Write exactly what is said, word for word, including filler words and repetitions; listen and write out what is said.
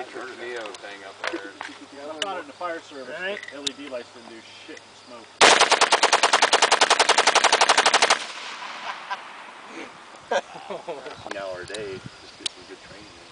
Matrix Neo thing up there. I found it in the fire service. Right. L E D lights didn't do shit in smoke. An hour a day, just do some good training.